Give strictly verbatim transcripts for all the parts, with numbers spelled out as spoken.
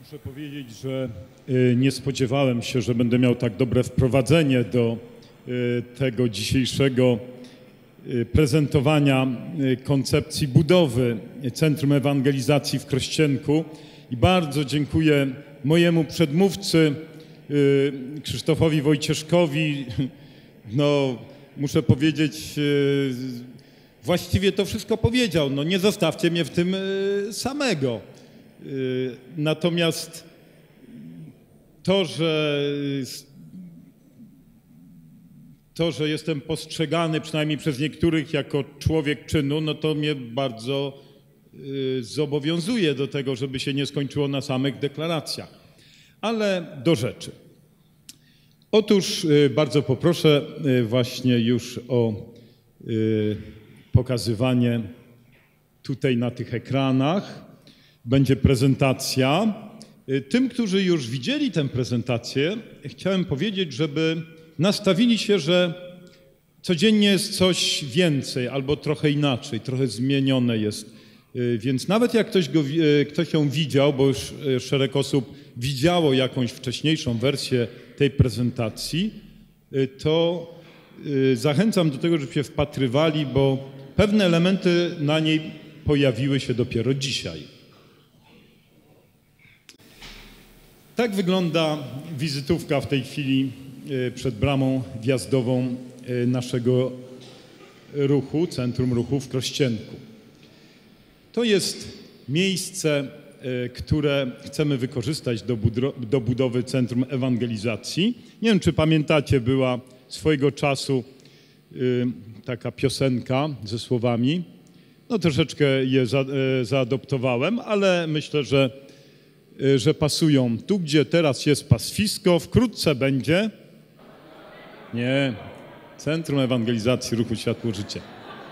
Muszę powiedzieć, że nie spodziewałem się, że będę miał tak dobre wprowadzenie do tego dzisiejszego prezentowania koncepcji budowy Centrum Ewangelizacji w Krościenku i bardzo dziękuję mojemu przedmówcy Krzysztofowi Wojcieszkowi. No, muszę powiedzieć, właściwie to wszystko powiedział. No, nie zostawcie mnie w tym samego. Natomiast to, że to, że jestem postrzegany przynajmniej przez niektórych jako człowiek czynu, no to mnie bardzo zobowiązuje do tego, żeby się nie skończyło na samych deklaracjach. Ale do rzeczy. Otóż bardzo poproszę właśnie już o pokazywanie tutaj na tych ekranach. Będzie prezentacja. Tym, którzy już widzieli tę prezentację, chciałem powiedzieć, żeby nastawili się, że codziennie jest coś więcej albo trochę inaczej, trochę zmienione jest. Więc nawet jak ktoś, go, ktoś ją widział, bo już szereg osób widziało jakąś wcześniejszą wersję tej prezentacji, to zachęcam do tego, żeby się wpatrywali, bo pewne elementy na niej pojawiły się dopiero dzisiaj. Tak wygląda wizytówka w tej chwili przed bramą wjazdową naszego ruchu, Centrum Ruchu w Krościenku. To jest miejsce, które chcemy wykorzystać do, do budowy Centrum Ewangelizacji. Nie wiem, czy pamiętacie, była swojego czasu taka piosenka ze słowami. No troszeczkę je za, zaadoptowałem, ale myślę, że że pasują. Tu, gdzie teraz jest pastwisko, wkrótce będzie... Nie. Centrum Ewangelizacji Ruchu Światło Życie.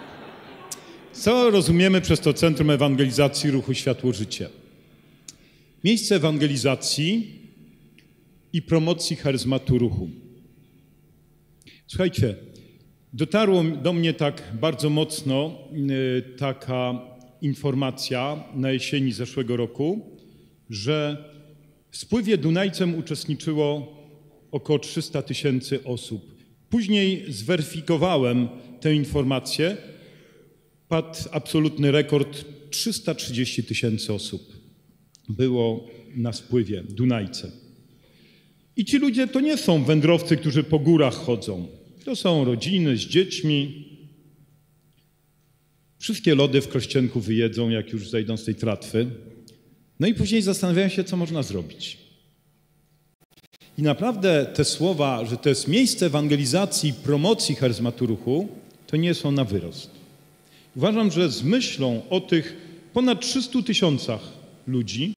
Co rozumiemy przez to Centrum Ewangelizacji Ruchu Światło Życie? Miejsce ewangelizacji i promocji charyzmatu ruchu. Słuchajcie, dotarło do mnie tak bardzo mocno taka informacja na jesieni zeszłego roku, że w spływie Dunajcem uczestniczyło około trzysta tysięcy osób. Później zweryfikowałem tę informację. Padł absolutny rekord, trzysta trzydzieści tysięcy osób było na spływie Dunajcem. I ci ludzie to nie są wędrowcy, którzy po górach chodzą. To są rodziny z dziećmi. Wszystkie lody w Krościenku wyjedzą, jak już zejdą z tej tratwy. No i później zastanawiają się, co można zrobić. I naprawdę te słowa, że to jest miejsce ewangelizacji i promocji charyzmatu ruchu, to nie są na wyrost. Uważam, że z myślą o tych ponad trzystu tysiącach ludzi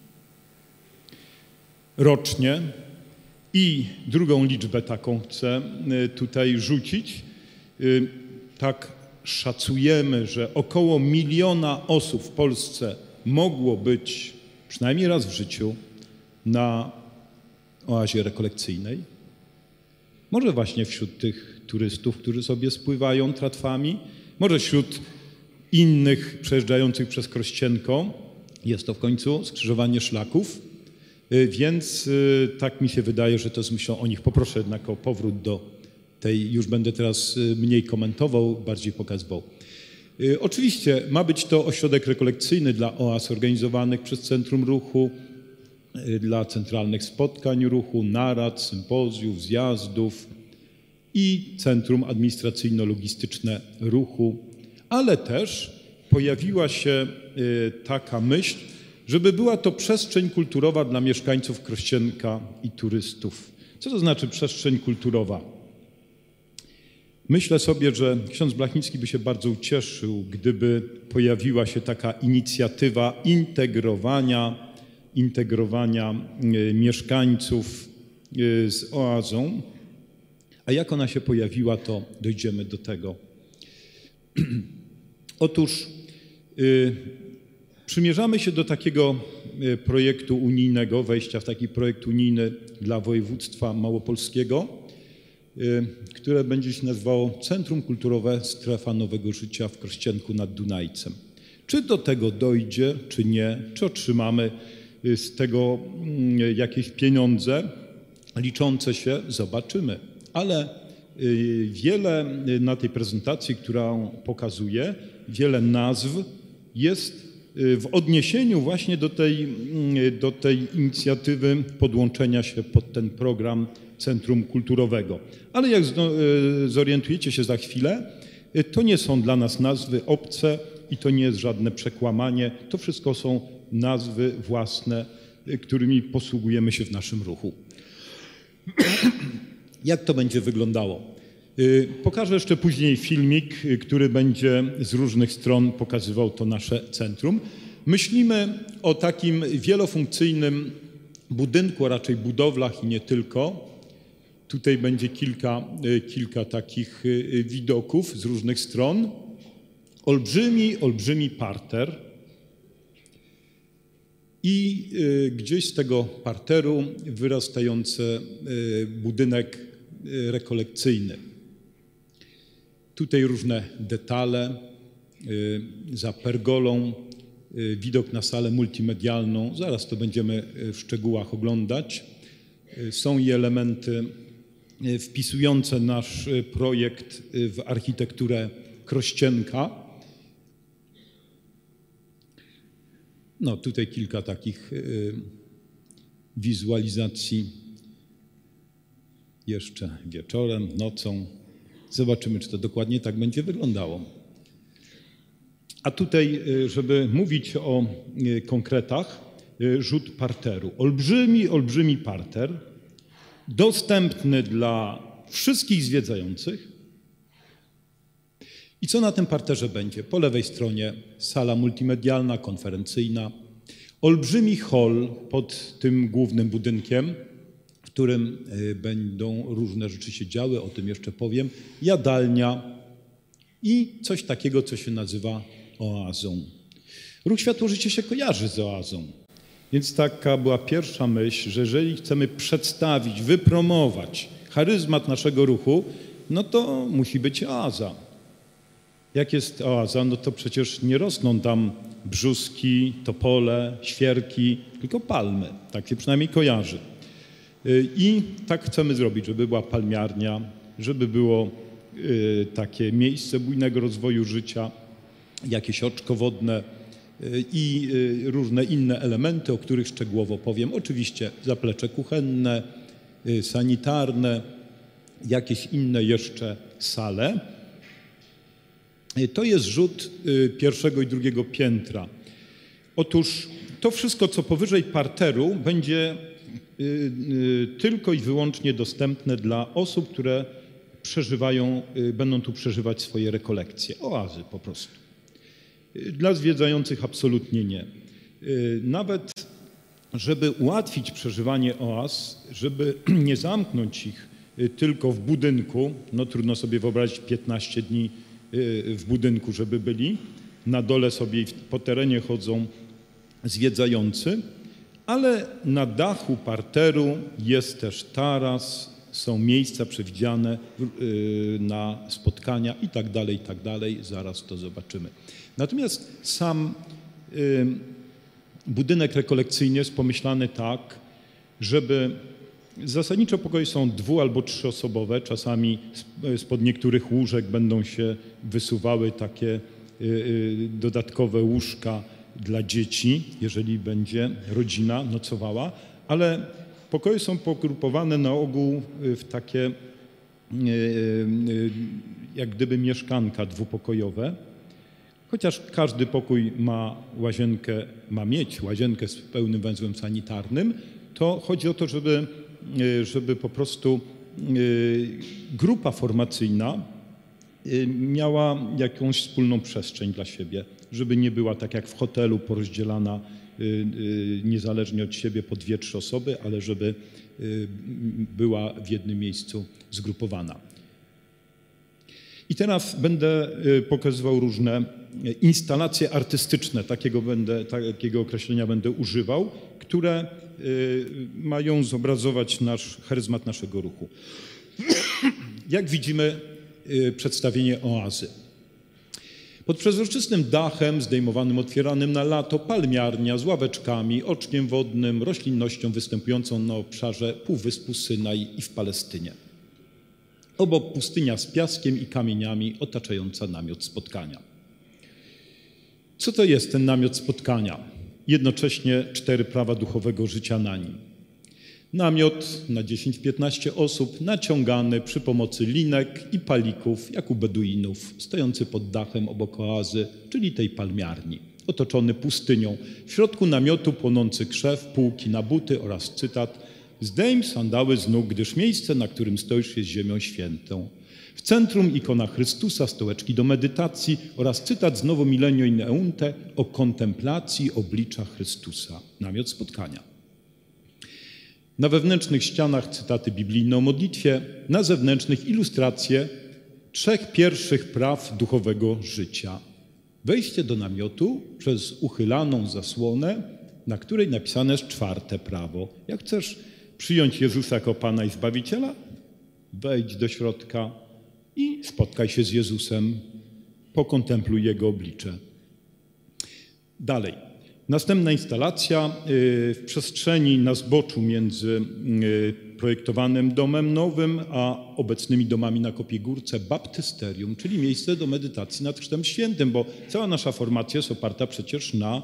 rocznie i drugą liczbę taką chcę tutaj rzucić, tak szacujemy, że około miliona osób w Polsce mogło być przynajmniej raz w życiu na oazie rekolekcyjnej. Może właśnie wśród tych turystów, którzy sobie spływają tratwami, może wśród innych przejeżdżających przez Krościenko. Jest to w końcu skrzyżowanie szlaków, więc tak mi się wydaje, że to jest myślą o nich. Poproszę jednak o powrót do tej, już będę teraz mniej komentował, bardziej pokazywał. Oczywiście ma być to ośrodek rekolekcyjny dla oaz organizowanych przez Centrum Ruchu, dla centralnych spotkań ruchu, narad, sympozjów, zjazdów i Centrum Administracyjno-Logistyczne Ruchu, ale też pojawiła się taka myśl, żeby była to przestrzeń kulturowa dla mieszkańców Krościenka i turystów. Co to znaczy przestrzeń kulturowa? Myślę sobie, że ksiądz Blachnicki by się bardzo ucieszył, gdyby pojawiła się taka inicjatywa integrowania, integrowania mieszkańców z oazą. A jak ona się pojawiła, to dojdziemy do tego. Otóż y, przymierzamy się do takiego projektu unijnego, wejścia w taki projekt unijny dla województwa małopolskiego, które będzie się nazywało Centrum Kulturowe Strefa Nowego Życia w Krościenku nad Dunajcem. Czy do tego dojdzie, czy nie, czy otrzymamy z tego jakieś pieniądze liczące się, zobaczymy. Ale wiele na tej prezentacji, którą pokazuję, wiele nazw jest w odniesieniu właśnie do tej, do tej inicjatywy podłączenia się pod ten program Centrum Kulturowego. Ale jak zorientujecie się za chwilę, to nie są dla nas nazwy obce i to nie jest żadne przekłamanie. To wszystko są nazwy własne, którymi posługujemy się w naszym ruchu. Jak to będzie wyglądało? Pokażę jeszcze później filmik, który będzie z różnych stron pokazywał to nasze centrum. Myślimy o takim wielofunkcyjnym budynku, a raczej budowlach i nie tylko. Tutaj będzie kilka, kilka takich widoków z różnych stron. Olbrzymi, olbrzymi parter i gdzieś z tego parteru wyrastający budynek rekolekcyjny. Tutaj różne detale, za pergolą widok na salę multimedialną, zaraz to będziemy w szczegółach oglądać. Są i elementy wpisujące nasz projekt w architekturę Krościenka. No tutaj kilka takich wizualizacji jeszcze wieczorem, nocą. Zobaczymy, czy to dokładnie tak będzie wyglądało. A tutaj, żeby mówić o konkretach, rzut parteru. Olbrzymi, olbrzymi parter, dostępny dla wszystkich zwiedzających. I co na tym parterze będzie? Po lewej stronie sala multimedialna, konferencyjna, olbrzymi hol pod tym głównym budynkiem, w którym będą różne rzeczy się działy, o tym jeszcze powiem, jadalnia i coś takiego, co się nazywa oazą. Ruch Światło-Życie się kojarzy z oazą, więc taka była pierwsza myśl, że jeżeli chcemy przedstawić, wypromować charyzmat naszego ruchu, no to musi być oaza. Jak jest oaza, no to przecież nie rosną tam brzuski, topole, świerki, tylko palmy. Tak się przynajmniej kojarzy. I tak chcemy zrobić, żeby była palmiarnia, żeby było takie miejsce bujnego rozwoju życia, jakieś oczko wodne i różne inne elementy, o których szczegółowo powiem. Oczywiście zaplecze kuchenne, sanitarne, jakieś inne jeszcze sale. To jest rzut pierwszego i drugiego piętra. Otóż to wszystko, co powyżej parteru, będzie tylko i wyłącznie dostępne dla osób, które przeżywają, będą tu przeżywać swoje rekolekcje, oazy po prostu. Dla zwiedzających absolutnie nie. Nawet żeby ułatwić przeżywanie oaz, żeby nie zamknąć ich tylko w budynku, no trudno sobie wyobrazić piętnaście dni w budynku, żeby byli, na dole sobie po terenie chodzą zwiedzający, ale na dachu parteru jest też taras, są miejsca przewidziane na spotkania i tak dalej, i tak dalej. Zaraz to zobaczymy. Natomiast sam budynek rekolekcyjny jest pomyślany tak, żeby zasadniczo pokoje są dwu- albo trzyosobowe. Czasami spod niektórych łóżek będą się wysuwały takie dodatkowe łóżka dla dzieci, jeżeli będzie rodzina nocowała, ale pokoje są pogrupowane na ogół w takie jak gdyby mieszkanka dwupokojowe, chociaż każdy pokój ma łazienkę, ma mieć łazienkę z pełnym węzłem sanitarnym, to chodzi o to, żeby, żeby po prostu grupa formacyjna miała jakąś wspólną przestrzeń dla siebie, żeby nie była tak jak w hotelu porozdzielana niezależnie od siebie po dwie, trzy osoby, ale żeby była w jednym miejscu zgrupowana. I teraz będę pokazywał różne instalacje artystyczne, takiego, będę, takiego określenia będę używał, które mają zobrazować nasz charyzmat naszego ruchu. Jak widzimy przedstawienie oazy. Pod przezroczystym dachem zdejmowanym, otwieranym na lato, palmiarnia z ławeczkami, oczkiem wodnym, roślinnością występującą na obszarze Półwyspu Synaj i w Palestynie. Obok pustynia z piaskiem i kamieniami otaczająca namiot spotkania. Co to jest ten namiot spotkania? Jednocześnie cztery prawa duchowego życia na nim. Namiot na dziesięć piętnaście osób, naciągany przy pomocy linek i palików, jak u Beduinów, stojący pod dachem obok oazy, czyli tej palmiarni, otoczony pustynią. W środku namiotu płonący krzew, półki na buty oraz cytat: zdejm sandały z nóg, gdyż miejsce, na którym stoisz, jest ziemią świętą. W centrum ikona Chrystusa, stołeczki do medytacji oraz cytat z Novo Millennio in Eunte o kontemplacji oblicza Chrystusa. Namiot spotkania. Na wewnętrznych ścianach cytaty biblijne o modlitwie, na zewnętrznych ilustracje trzech pierwszych praw duchowego życia. Wejście do namiotu przez uchylaną zasłonę, na której napisane jest czwarte prawo. Jak chcesz przyjąć Jezusa jako Pana i Zbawiciela, wejdź do środka i spotkaj się z Jezusem, pokontempluj Jego oblicze. Dalej. Następna instalacja w przestrzeni na zboczu między projektowanym domem nowym a obecnymi domami na Kopiegórce, baptysterium, czyli miejsce do medytacji nad Chrztem Świętym, bo cała nasza formacja jest oparta przecież na,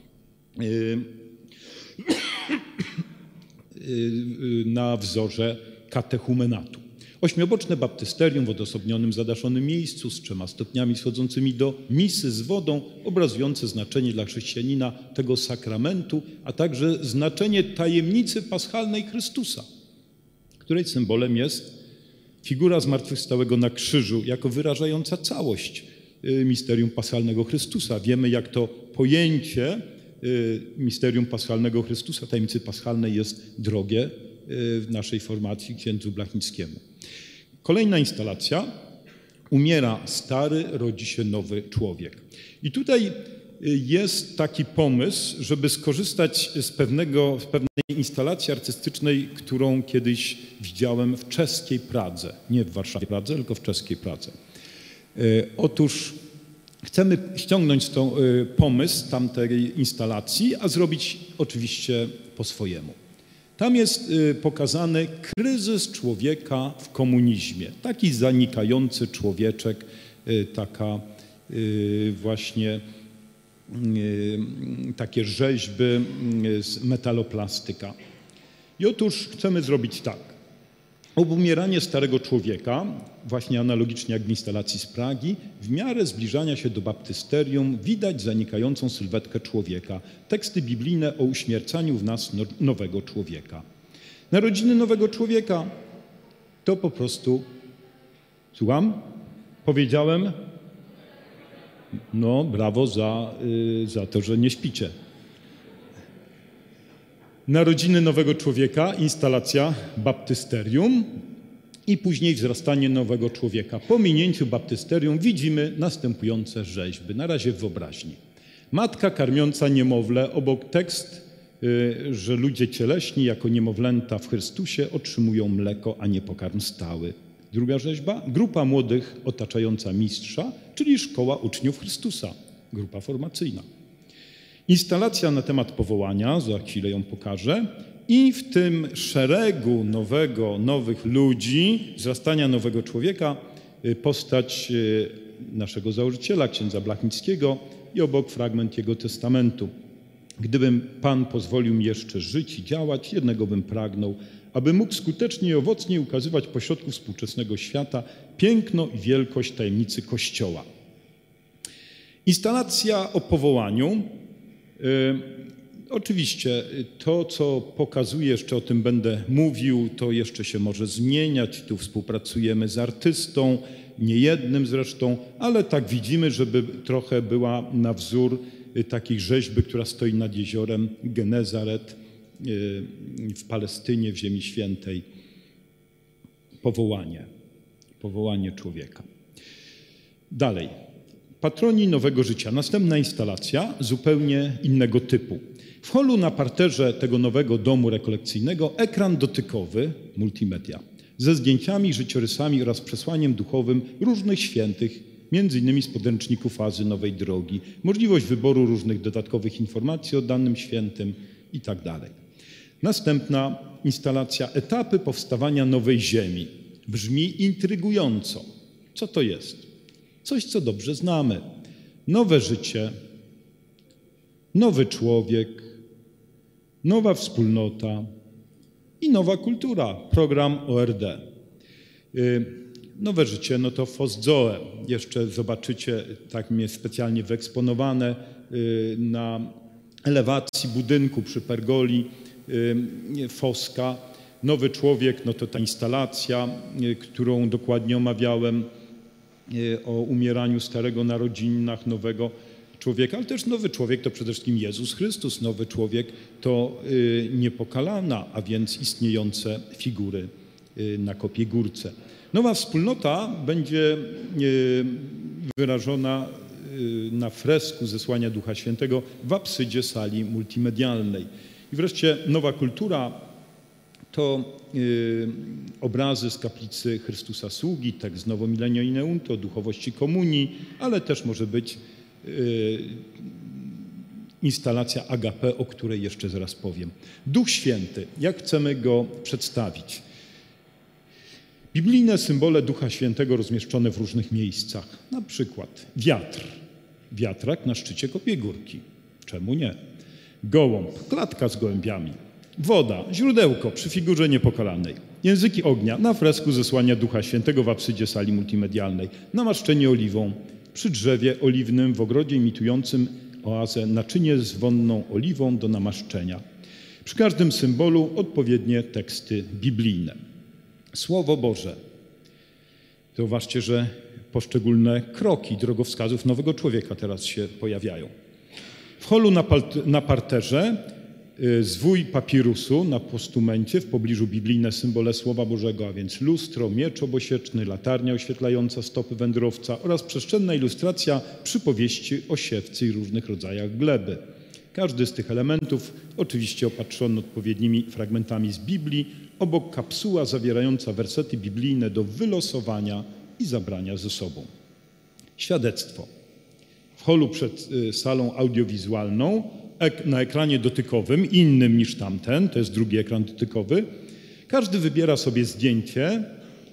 na wzorze katechumenatu. Ośmioboczne baptysterium w odosobnionym, zadaszonym miejscu z trzema stopniami schodzącymi do misy z wodą, obrazujące znaczenie dla chrześcijanina tego sakramentu, a także znaczenie tajemnicy paschalnej Chrystusa, której symbolem jest figura zmartwychwstałego na krzyżu, jako wyrażająca całość misterium paschalnego Chrystusa. Wiemy, jak to pojęcie misterium paschalnego Chrystusa, tajemnicy paschalnej, jest drogie w naszej formacji księdzu Blachnickiemu. Kolejna instalacja. Umiera stary, rodzi się nowy człowiek. I tutaj jest taki pomysł, żeby skorzystać z, pewnego, z pewnej instalacji artystycznej, którą kiedyś widziałem w czeskiej Pradze. Nie w Warszawie Pradze, tylko w czeskiej Pradze. Otóż chcemy ściągnąć tą pomysł tamtej instalacji, a zrobić oczywiście po swojemu. Tam jest pokazany kryzys człowieka w komunizmie. Taki zanikający człowieczek, taka właśnie takie rzeźby z metaloplastyka. I otóż chcemy zrobić tak. Obumieranie starego człowieka, właśnie analogicznie jak w instalacji z Pragi, w miarę zbliżania się do baptysterium widać zanikającą sylwetkę człowieka. Teksty biblijne o uśmiercaniu w nas nowego człowieka. Narodziny nowego człowieka to po prostu... Słucham? Powiedziałem? No, brawo za, yy, za to, że nie śpicie. Narodziny nowego człowieka, instalacja baptysterium i później wzrastanie nowego człowieka. Po minięciu baptysterium widzimy następujące rzeźby, na razie w wyobraźni. Matka karmiąca niemowlę, obok tekst, że ludzie cieleśni jako niemowlęta w Chrystusie otrzymują mleko, a nie pokarm stały. Druga rzeźba, grupa młodych otaczająca mistrza, czyli szkoła uczniów Chrystusa, grupa formacyjna. Instalacja na temat powołania, za chwilę ją pokażę, i w tym szeregu nowego, nowych ludzi, wzrastania nowego człowieka, postać naszego założyciela, księdza Blachnickiego i obok fragment jego testamentu. Gdybym Pan pozwolił mi jeszcze żyć i działać, jednego bym pragnął, aby mógł skutecznie i owocnie ukazywać pośrodku współczesnego świata piękno i wielkość tajemnicy Kościoła. Instalacja o powołaniu. Oczywiście to, co pokazuję, jeszcze o tym będę mówił, to jeszcze się może zmieniać. Tu współpracujemy z artystą, nie jednym zresztą, ale tak widzimy, żeby trochę była na wzór takiej rzeźby, która stoi nad jeziorem Genezaret w Palestynie, w Ziemi Świętej. Powołanie. Powołanie człowieka. Dalej. Patroni nowego życia. Następna instalacja zupełnie innego typu. W holu na parterze tego nowego domu rekolekcyjnego ekran dotykowy, multimedia, ze zdjęciami, życiorysami oraz przesłaniem duchowym różnych świętych między innymi z podręczniku Fazy Nowej Drogi, możliwość wyboru różnych dodatkowych informacji o danym świętym i tak dalej. Następna instalacja: etapy powstawania nowej ziemi. Brzmi intrygująco. Co to jest? Coś, co dobrze znamy. Nowe życie, nowy człowiek, nowa wspólnota i nowa kultura. Program O R D. Nowe życie, no to Foszoe. Jeszcze zobaczycie, tak mnie specjalnie wyeksponowane na elewacji budynku przy pergoli Foska. Nowy człowiek, no to ta instalacja, którą dokładnie omawiałem, o umieraniu starego na rodzinach nowego człowieka, ale też nowy człowiek to przede wszystkim Jezus Chrystus. Nowy człowiek to niepokalana, a więc istniejące figury na Kopiej Górce. Nowa wspólnota będzie wyrażona na fresku Zesłania Ducha Świętego w apsydzie sali multimedialnej. I wreszcie nowa kultura to y, obrazy z kaplicy Chrystusa Sługi, tekst Novo Millennio in Eunto, duchowości komunii, ale też może być y, instalacja Agape, o której jeszcze zaraz powiem. Duch Święty, jak chcemy go przedstawić? Biblijne symbole Ducha Świętego rozmieszczone w różnych miejscach. Na przykład wiatr, wiatrak na szczycie Kopiej Górki. Czemu nie? Gołąb, klatka z gołębiami. Woda, źródełko przy figurze niepokalanej. Języki ognia na fresku Zesłania Ducha Świętego w apsydzie sali multimedialnej. Namaszczenie oliwą przy drzewie oliwnym w ogrodzie imitującym oazę naczynie z wonną oliwą do namaszczenia. Przy każdym symbolu odpowiednie teksty biblijne. Słowo Boże. Zauważcie, że poszczególne kroki drogowskazów nowego człowieka teraz się pojawiają. W holu na, na parterze zwój papirusu na postumencie, w pobliżu biblijne symbole Słowa Bożego, a więc lustro, miecz obosieczny, latarnia oświetlająca stopy wędrowca oraz przestrzenna ilustracja przypowieści o siewcy i różnych rodzajach gleby. Każdy z tych elementów oczywiście opatrzony odpowiednimi fragmentami z Biblii, obok kapsuła zawierająca wersety biblijne do wylosowania i zabrania ze sobą. Świadectwo. W holu przed salą audiowizualną na ekranie dotykowym, innym niż tamten, to jest drugi ekran dotykowy, każdy wybiera sobie zdjęcie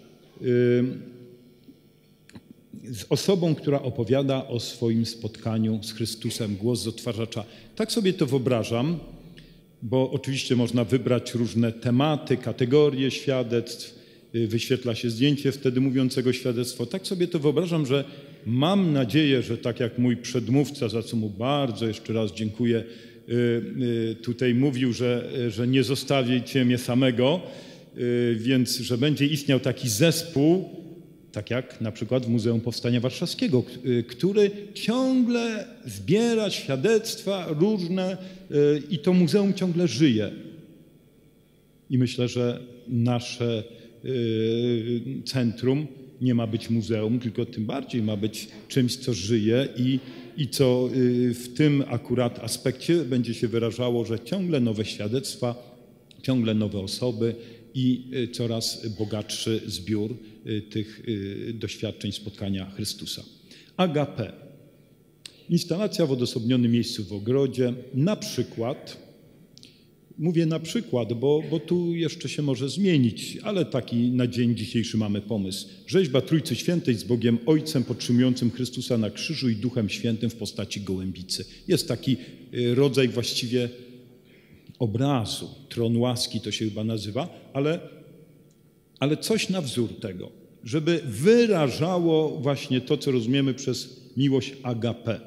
z osobą, która opowiada o swoim spotkaniu z Chrystusem, głos z odtwarzacza. Tak sobie to wyobrażam, bo oczywiście można wybrać różne tematy, kategorie świadectw, wyświetla się zdjęcie wtedy mówiącego świadectwo. Tak sobie to wyobrażam, że mam nadzieję, że tak jak mój przedmówca, za co mu bardzo jeszcze raz dziękuję, tutaj mówił, że, że nie zostawicie mnie samego, więc że będzie istniał taki zespół, tak jak na przykład w Muzeum Powstania Warszawskiego, który ciągle zbiera świadectwa różne i to muzeum ciągle żyje. I myślę, że nasze centrum nie ma być muzeum, tylko tym bardziej ma być czymś, co żyje i, i co w tym akurat aspekcie będzie się wyrażało, że ciągle nowe świadectwa, ciągle nowe osoby i coraz bogatszy zbiór tych doświadczeń spotkania Chrystusa. Agape. Instalacja w odosobnionym miejscu w ogrodzie, na przykład, mówię na przykład, bo, bo tu jeszcze się może zmienić, ale taki na dzień dzisiejszy mamy pomysł. Rzeźba Trójcy Świętej z Bogiem Ojcem podtrzymującym Chrystusa na krzyżu i Duchem Świętym w postaci gołębicy. Jest taki rodzaj właściwie obrazu, tron łaski to się chyba nazywa, ale, ale coś na wzór tego, żeby wyrażało właśnie to, co rozumiemy przez miłość agape.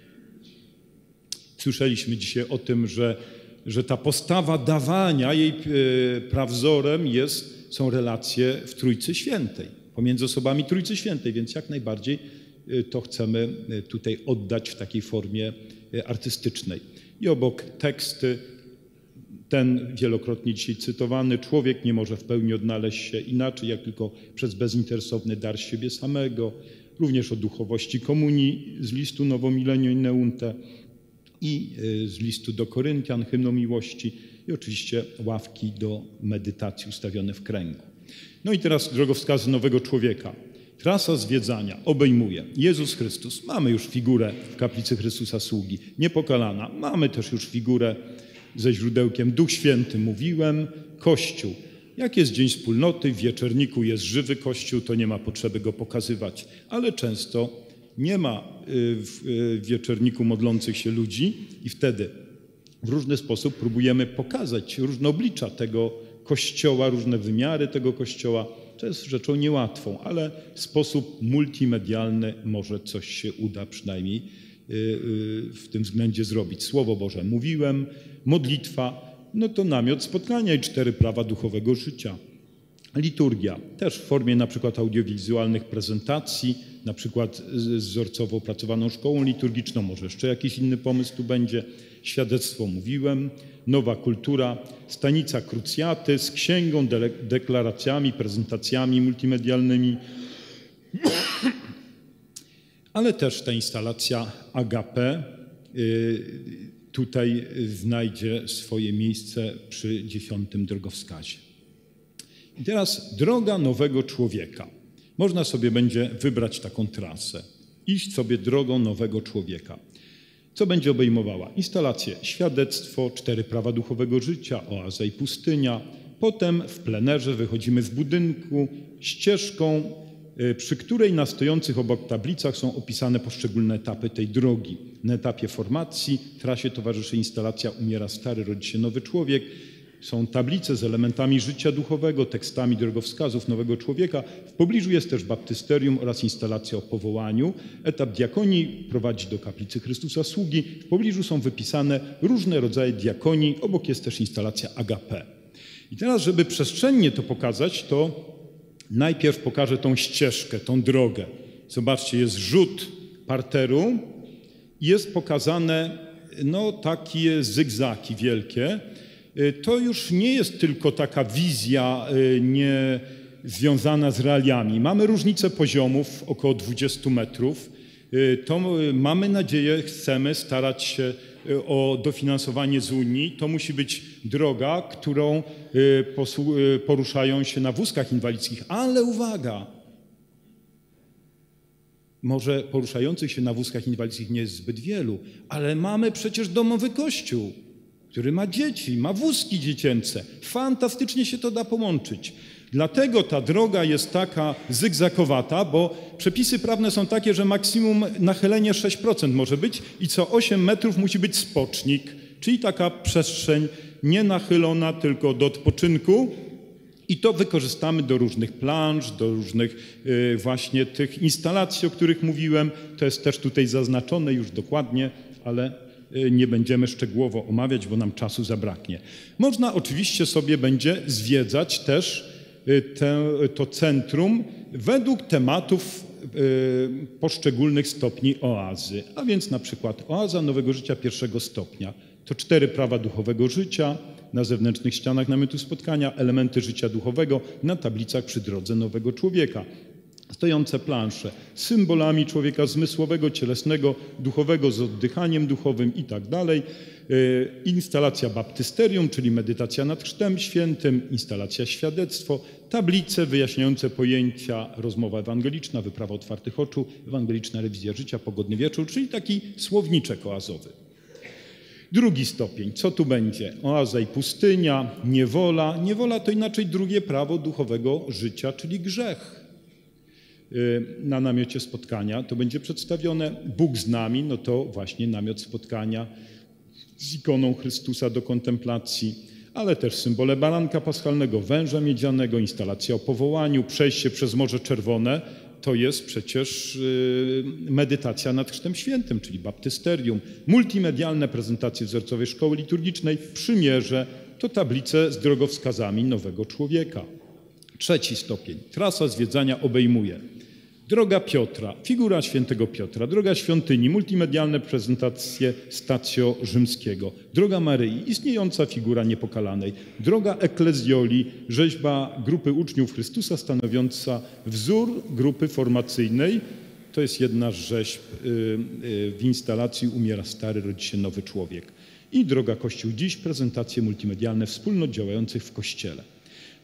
Słyszeliśmy dzisiaj o tym, że, że ta postawa dawania, jej prawzorem jest, są relacje w Trójcy Świętej, pomiędzy osobami Trójcy Świętej, więc jak najbardziej to chcemy tutaj oddać w takiej formie artystycznej. I obok teksty, ten wielokrotnie dzisiaj cytowany, człowiek nie może w pełni odnaleźć się inaczej, jak tylko przez bezinteresowny dar siebie samego, również o duchowości komunii z listu Novo Millennio in Eunte i z listu do Koryntian, hymn o miłości i oczywiście ławki do medytacji ustawione w kręgu. No i teraz drogowskazy nowego człowieka. Trasa zwiedzania obejmuje Jezus Chrystus. Mamy już figurę w kaplicy Chrystusa Sługi, niepokalana. Mamy też już figurę ze źródełkiem Duch Święty. Mówiłem, Kościół. Jak jest Dzień Wspólnoty, w wieczorniku jest żywy Kościół, to nie ma potrzeby go pokazywać. Ale często nie ma w wieczorniku modlących się ludzi i wtedy w różny sposób próbujemy pokazać różne oblicza tego Kościoła, różne wymiary tego Kościoła. To jest rzeczą niełatwą, ale w sposób multimedialny może coś się uda przynajmniej w tym względzie zrobić. Słowo Boże mówiłem, modlitwa, no to namiot spotkania i cztery prawa duchowego życia. Liturgia też w formie na przykład audiowizualnych prezentacji, na przykład z wzorcowo opracowaną szkołą liturgiczną, może jeszcze jakiś inny pomysł tu będzie. Świadectwo mówiłem, nowa kultura, stanica krucjaty z księgą, deklaracjami, prezentacjami multimedialnymi, ale też ta instalacja Agape tutaj znajdzie swoje miejsce przy dziesiątym drogowskazie. I teraz droga nowego człowieka. Można sobie będzie wybrać taką trasę, iść sobie drogą nowego człowieka. Co będzie obejmowała? Instalację świadectwo, cztery prawa duchowego życia, oaza i pustynia. Potem w plenerze wychodzimy z budynku ścieżką, przy której na stojących obok tablicach są opisane poszczególne etapy tej drogi. Na etapie formacji trasie towarzyszy instalacja Umiera stary, rodzi się nowy człowiek. Są tablice z elementami życia duchowego, tekstami drogowskazów nowego człowieka. W pobliżu jest też baptysterium oraz instalacja o powołaniu. Etap diakonii prowadzi do kaplicy Chrystusa Sługi. W pobliżu są wypisane różne rodzaje diakonii. Obok jest też instalacja Agape. I teraz, żeby przestrzennie to pokazać, to najpierw pokażę tą ścieżkę, tą drogę. Zobaczcie, jest rzut parteru i jest pokazane no, takie zygzaki wielkie. To już nie jest tylko taka wizja nie związana z realiami. Mamy różnicę poziomów, około dwudziestu metrów. To mamy nadzieję, chcemy starać się o dofinansowanie z Unii. To musi być droga, którą poruszają się na wózkach inwalidzkich. Ale uwaga! Może poruszających się na wózkach inwalidzkich nie jest zbyt wielu, ale mamy przecież domowy kościół, który ma dzieci, ma wózki dziecięce. Fantastycznie się to da połączyć. Dlatego ta droga jest taka zygzakowata, bo przepisy prawne są takie, że maksimum nachylenie sześć procent może być i co osiem metrów musi być spocznik, czyli taka przestrzeń nie nachylona, tylko do odpoczynku. I to wykorzystamy do różnych planż, do różnych yy, właśnie tych instalacji, o których mówiłem. To jest też tutaj zaznaczone już dokładnie, ale nie będziemy szczegółowo omawiać, bo nam czasu zabraknie. Można oczywiście sobie będzie zwiedzać też te, to centrum według tematów poszczególnych stopni oazy. A więc na przykład oaza nowego życia pierwszego stopnia. To cztery prawa duchowego życia na zewnętrznych ścianach namiotu spotkania, elementy życia duchowego na tablicach przy drodze nowego człowieka. Stojące plansze z symbolami człowieka zmysłowego, cielesnego, duchowego, z oddychaniem duchowym i tak dalej. Instalacja baptysterium, czyli medytacja nad Chrztem Świętym, instalacja świadectwo, tablice wyjaśniające pojęcia, rozmowa ewangeliczna, wyprawa otwartych oczu, ewangeliczna rewizja życia, pogodny wieczór, czyli taki słowniczek oazowy. Drugi stopień, co tu będzie? Oaza i pustynia, niewola. Niewola to inaczej drugie prawo duchowego życia, czyli grzech. Na namiocie spotkania to będzie przedstawione. Bóg z nami, no to właśnie namiot spotkania z ikoną Chrystusa do kontemplacji, ale też symbole baranka paschalnego, węża miedzianego, instalacja o powołaniu, przejście przez Morze Czerwone. To jest przecież medytacja nad Chrztem Świętym, czyli baptysterium. Multimedialne prezentacje wzorcowej szkoły liturgicznej, przymierze, to tablice z drogowskazami nowego człowieka. Trzeci stopień. Trasa zwiedzania obejmuje droga Piotra, figura świętego Piotra, droga świątyni, multimedialne prezentacje stacjo rzymskiego, droga Maryi, istniejąca figura niepokalanej, droga Eklezjoli, rzeźba grupy uczniów Chrystusa stanowiąca wzór grupy formacyjnej. To jest jedna z rzeźb w instalacji Umiera stary, rodzi się nowy człowiek. I droga Kościół dziś, prezentacje multimedialne wspólnot działających w Kościele.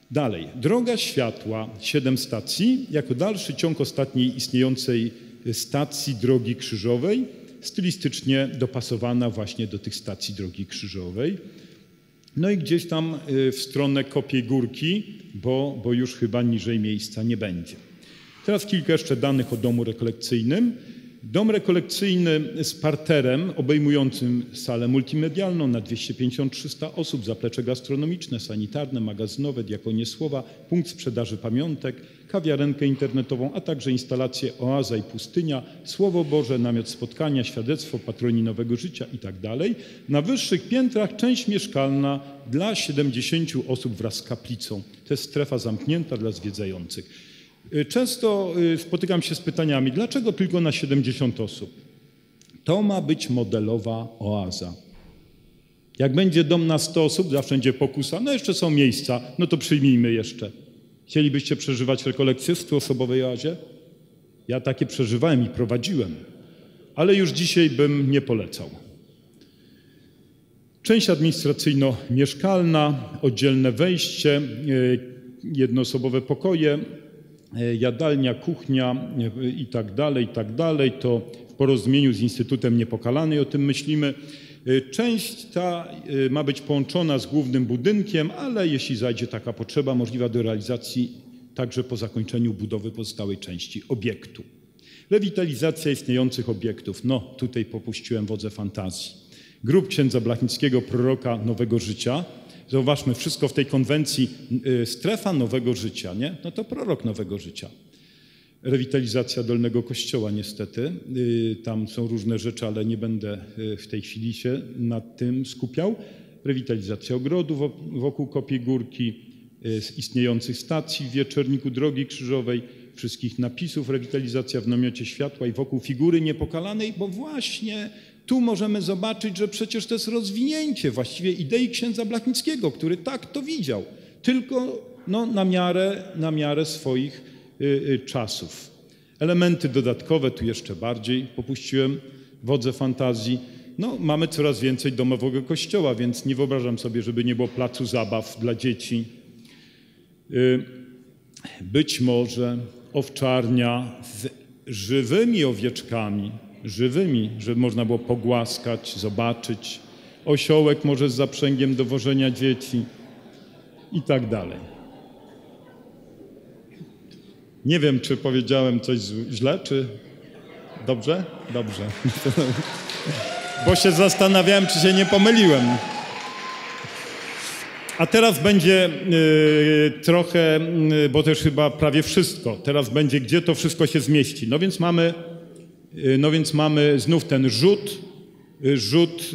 Dalej, droga światła, siedem stacji, jako dalszy ciąg ostatniej istniejącej stacji drogi krzyżowej, stylistycznie dopasowana właśnie do tych stacji drogi krzyżowej. No i gdzieś tam w stronę Kopiej Górki, bo, bo już chyba niżej miejsca nie będzie. Teraz kilka jeszcze danych o domu rekolekcyjnym. Dom rekolekcyjny z parterem obejmującym salę multimedialną na dwieście pięćdziesiąt do trzystu osób, zaplecze gastronomiczne, sanitarne, magazynowe, diakonie słowa, punkt sprzedaży pamiątek, kawiarenkę internetową, a także instalacje Oaza i Pustynia, Słowo Boże, namiot spotkania, świadectwo, patroni Nowego Życia i tak dalej. Na wyższych piętrach część mieszkalna dla siedemdziesięciu osób wraz z kaplicą. To jest strefa zamknięta dla zwiedzających. Często spotykam się z pytaniami, dlaczego tylko na siedemdziesiąt osób? To ma być modelowa oaza. Jak będzie dom na sto osób, zawsze będzie pokusa, no jeszcze są miejsca, no to przyjmijmy jeszcze. Chcielibyście przeżywać rekolekcje w stuosobowej oazie? Ja takie przeżywałem i prowadziłem, ale już dzisiaj bym nie polecał. Część administracyjno-mieszkalna, oddzielne wejście, jednoosobowe pokoje, jadalnia, kuchnia i tak dalej, i tak dalej, to w porozumieniu z Instytutem Niepokalanej o tym myślimy. Część ta ma być połączona z głównym budynkiem, ale jeśli zajdzie taka potrzeba, możliwa do realizacji także po zakończeniu budowy pozostałej części obiektu. Rewitalizacja istniejących obiektów. No, tutaj popuściłem wodze fantazji. Grób księdza Blachnickiego, proroka Nowego Życia. Zauważmy, wszystko w tej konwencji strefa Nowego Życia, nie? No to prorok Nowego Życia. Rewitalizacja Dolnego Kościoła niestety. Tam są różne rzeczy, ale nie będę w tej chwili się nad tym skupiał. Rewitalizacja ogrodu wokół Kopiej Górki, z istniejących stacji w Wieczorniku Drogi Krzyżowej, wszystkich napisów, rewitalizacja w namiocie światła i wokół figury niepokalanej, bo właśnie tu możemy zobaczyć, że przecież to jest rozwinięcie właściwie idei księdza Blachnickiego, który tak to widział, tylko no, na miarę, na miarę swoich y, y, czasów. Elementy dodatkowe, tu jeszcze bardziej popuściłem wodze fantazji. No, mamy coraz więcej domowego kościoła, więc nie wyobrażam sobie, żeby nie było placu zabaw dla dzieci. Y, być może owczarnia z żywymi owieczkami, żywymi, żeby można było pogłaskać, zobaczyć. Osiołek może z zaprzęgiem do wożenia dzieci i tak dalej. Nie wiem, czy powiedziałem coś źle, czy dobrze? Dobrze. Bo się zastanawiałem, czy się nie pomyliłem. A teraz będzie y, trochę, y, bo to już chyba prawie wszystko, teraz będzie, gdzie to wszystko się zmieści. No więc mamy, y, no więc mamy znów ten rzut, y, rzut,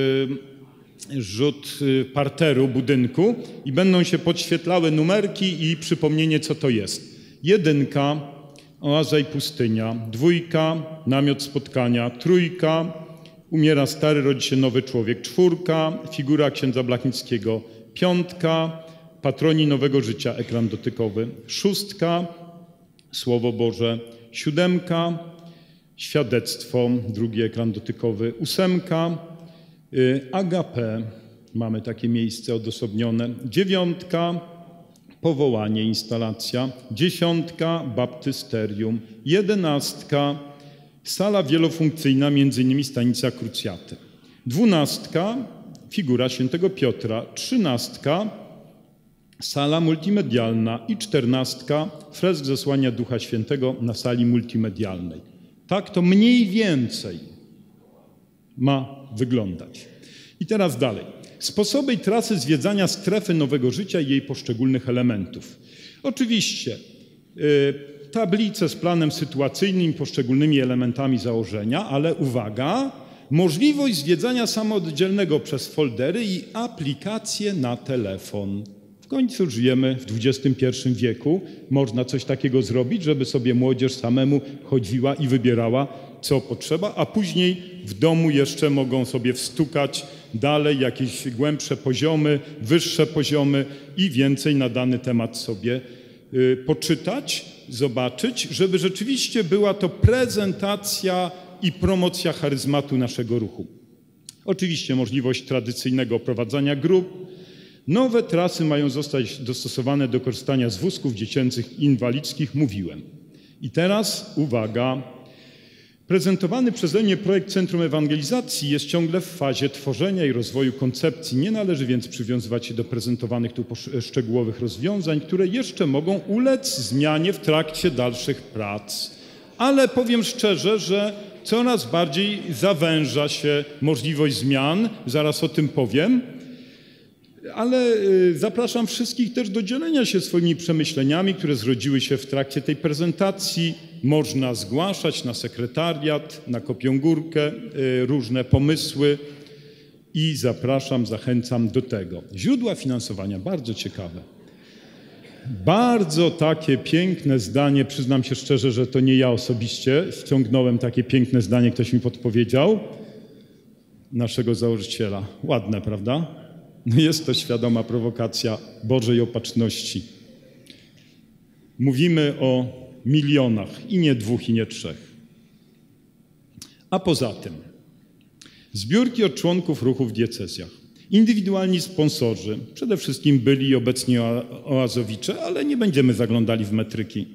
y, rzut y, parteru budynku i będą się podświetlały numerki i przypomnienie, co to jest. Jedynka, Oaza i Pustynia, dwójka, namiot spotkania, trójka, umiera stary, rodzi się nowy człowiek, czwórka, figura księdza Blachnickiego, piątka, patroni Nowego Życia, ekran dotykowy, szóstka, Słowo Boże, siódemka, świadectwo, drugi ekran dotykowy, ósemka, y, agape, mamy takie miejsce odosobnione, dziewiątka, powołanie, instalacja, dziesiątka, baptysterium, jedenastka, sala wielofunkcyjna, między innymi stanica Krucjaty, dwunastka, figura świętego Piotra, trzynastka, sala multimedialna i czternastka, fresk zesłania Ducha Świętego na sali multimedialnej. Tak to mniej więcej ma wyglądać. I teraz dalej. Sposoby i trasy zwiedzania strefy Nowego Życia i jej poszczególnych elementów. Oczywiście y, tablice z planem sytuacyjnym, poszczególnymi elementami założenia, ale uwaga, możliwość zwiedzania samooddzielnego przez foldery i aplikacje na telefon. W końcu żyjemy w dwudziestym pierwszym wieku. Można coś takiego zrobić, żeby sobie młodzież samemu chodziła i wybierała, co potrzeba, a później w domu jeszcze mogą sobie wstukać dalej jakieś głębsze poziomy, wyższe poziomy i więcej na dany temat sobie y, poczytać, zobaczyć, żeby rzeczywiście była to prezentacja i promocja charyzmatu naszego ruchu. Oczywiście możliwość tradycyjnego prowadzenia grup, Nowe trasy mają zostać dostosowane do korzystania z wózków dziecięcych i inwalidzkich, mówiłem. I teraz uwaga. Prezentowany przeze mnie projekt Centrum Ewangelizacji jest ciągle w fazie tworzenia i rozwoju koncepcji. Nie należy więc przywiązywać się do prezentowanych tu szczegółowych rozwiązań, które jeszcze mogą ulec zmianie w trakcie dalszych prac. Ale powiem szczerze, że coraz bardziej zawęża się możliwość zmian, zaraz o tym powiem. Ale zapraszam wszystkich też do dzielenia się swoimi przemyśleniami, które zrodziły się w trakcie tej prezentacji. Można zgłaszać na sekretariat, na Kopią Górkę różne pomysły i zapraszam, zachęcam do tego. Źródła finansowania, bardzo ciekawe. Bardzo takie piękne zdanie, przyznam się szczerze, że to nie ja osobiście ściągnąłem takie piękne zdanie, ktoś mi podpowiedział, naszego założyciela. Ładne, prawda? Jest to świadoma prowokacja Bożej Opatrzności. Mówimy o milionach i nie dwóch, i nie trzech. A poza tym zbiórki od członków ruchu w diecezjach, indywidualni sponsorzy, przede wszystkim byli i obecni oazowicze, ale nie będziemy zaglądali w metryki.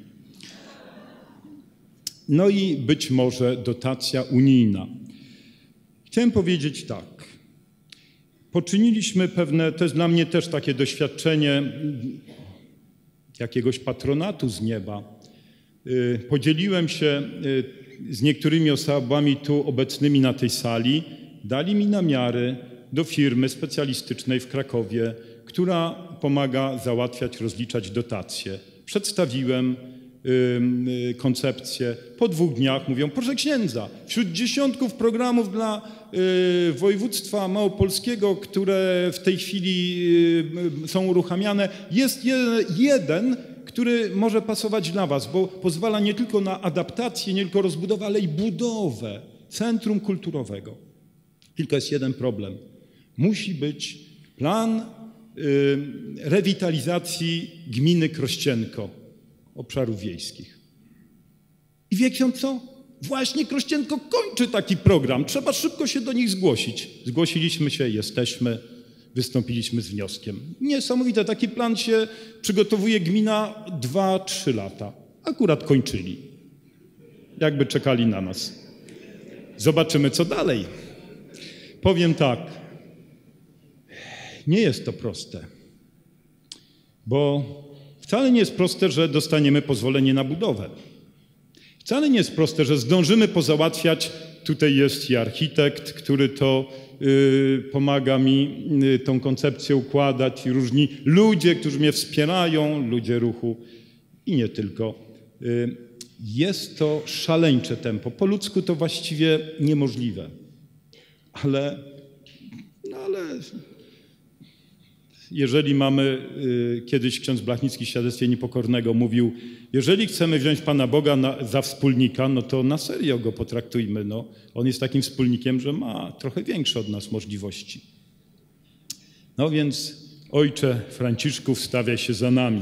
No i być może dotacja unijna. Chciałem powiedzieć tak. Poczyniliśmy pewne, to jest dla mnie też takie doświadczenie jakiegoś patronatu z nieba. Podzieliłem się z niektórymi osobami tu obecnymi na tej sali. Dali mi namiary do firmy specjalistycznej w Krakowie, która pomaga załatwiać, rozliczać dotacje. Przedstawiłem koncepcję. Po dwóch dniach mówią, proszę księdza, wśród dziesiątków programów dla y, województwa małopolskiego, które w tej chwili y, są uruchamiane, jest jeden, jeden, który może pasować dla was, bo pozwala nie tylko na adaptację, nie tylko rozbudowę, ale i budowę centrum kulturowego. Tylko jest jeden problem. Musi być plan y, rewitalizacji gminy Krościenko, obszarów wiejskich. I wie ksiądz co? Właśnie Krościenko kończy taki program. Trzeba szybko się do nich zgłosić. Zgłosiliśmy się, jesteśmy, wystąpiliśmy z wnioskiem. Niesamowite, taki plan się przygotowuje gmina dwa, trzy lata. Akurat kończyli. Jakby czekali na nas. Zobaczymy, co dalej. Powiem tak. Nie jest to proste. Bo wcale nie jest proste, że dostaniemy pozwolenie na budowę. Wcale nie jest proste, że zdążymy pozałatwiać. Tutaj jest i architekt, który to y, pomaga mi y, tą koncepcję układać, i różni ludzie, którzy mnie wspierają, ludzie ruchu i nie tylko. Y, jest to szaleńcze tempo. Po ludzku to właściwie niemożliwe. Ale, no ale jeżeli mamy, y, kiedyś ksiądz Blachnicki w Świadectwie Niepokornego mówił, jeżeli chcemy wziąć Pana Boga na, za wspólnika, no to na serio go potraktujmy. No. On jest takim wspólnikiem, że ma trochę większe od nas możliwości. No więc Ojcze Franciszku, wstawiaj się za nami.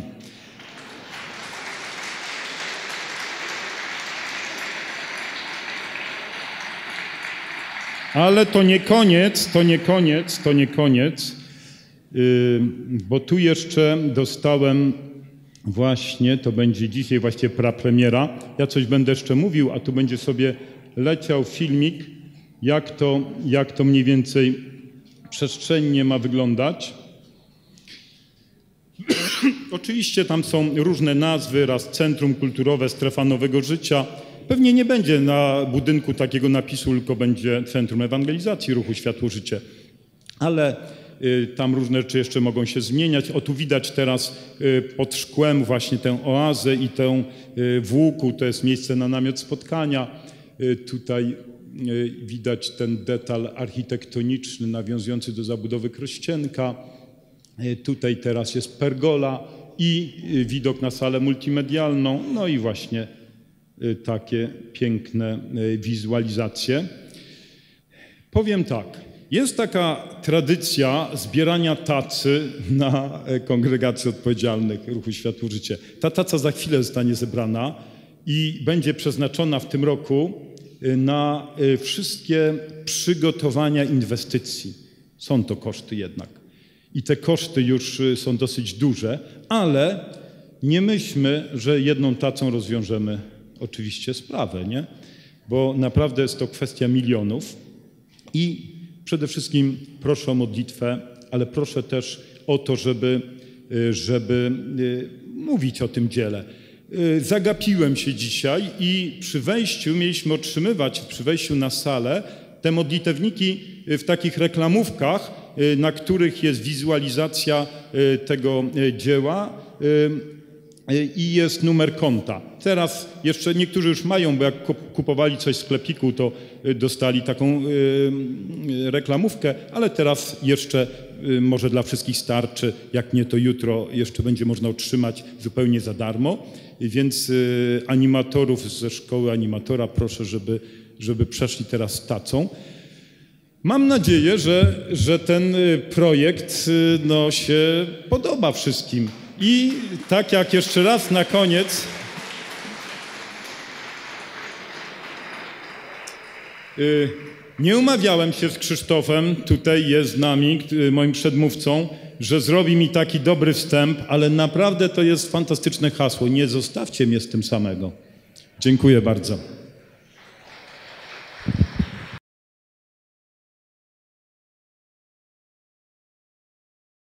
Ale to nie koniec, to nie koniec, to nie koniec. Bo tu jeszcze dostałem właśnie, to będzie dzisiaj właśnie prapremiera, ja coś będę jeszcze mówił, a tu będzie sobie leciał filmik, jak to, jak to mniej więcej przestrzennie ma wyglądać. Oczywiście tam są różne nazwy, raz Centrum Kulturowe Strefa Nowego Życia. Pewnie nie będzie na budynku takiego napisu, tylko będzie Centrum Ewangelizacji Ruchu Światło Życie. Ale tam różne rzeczy jeszcze mogą się zmieniać. O, tu widać teraz pod szkłem właśnie tę oazę i tę w łuku, to jest miejsce na namiot spotkania. Tutaj widać ten detal architektoniczny nawiązujący do zabudowy Krościenka. Tutaj teraz jest pergola i widok na salę multimedialną, no i właśnie takie piękne wizualizacje. Powiem tak, jest taka tradycja zbierania tacy na kongregacje odpowiedzialnych Ruchu Światło Życie. Ta taca za chwilę zostanie zebrana i będzie przeznaczona w tym roku na wszystkie przygotowania inwestycji. Są to koszty jednak. i te koszty już są dosyć duże, ale nie myślmy, że jedną tacą rozwiążemy oczywiście sprawę, nie? Bo naprawdę jest to kwestia milionów i przede wszystkim proszę o modlitwę, ale proszę też o to, żeby, żeby mówić o tym dziele. Zagapiłem się dzisiaj i przy wejściu mieliśmy otrzymywać, przy wejściu na salę, te modlitewniki w takich reklamówkach, na których jest wizualizacja tego dzieła i jest numer konta. Teraz jeszcze niektórzy już mają, bo jak kupowali coś w sklepiku, to dostali taką reklamówkę, ale teraz jeszcze może dla wszystkich starczy, jak nie to jutro jeszcze będzie można otrzymać zupełnie za darmo. Więc animatorów ze szkoły animatora proszę, żeby, żeby przeszli z tacą. Mam nadzieję, że, że ten projekt no, się podoba wszystkim. I tak jak jeszcze raz na koniec nie umawiałem się z Krzysztofem, tutaj jest z nami, moim przedmówcą, że zrobi mi taki dobry wstęp, ale naprawdę to jest fantastyczne hasło. Nie zostawcie mnie z tym samego. Dziękuję bardzo.